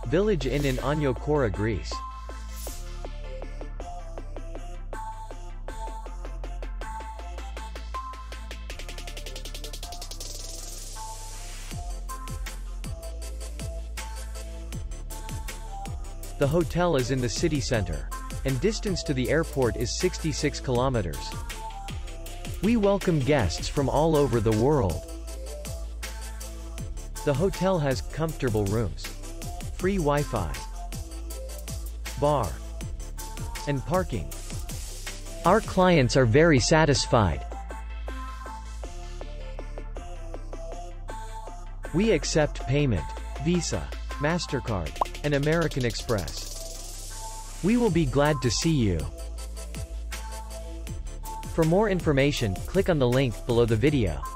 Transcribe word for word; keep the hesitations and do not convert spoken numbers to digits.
Village Inn in Ano Khora, Greece. The hotel is in the city center, and distance to the airport is sixty-six kilometers. We welcome guests from all over the world. The hotel has comfortable rooms, free Wi-Fi, bar, and parking. Our clients are very satisfied. We accept payment, Visa, MasterCard, and American Express. We will be glad to see you. For more information, click on the link below the video.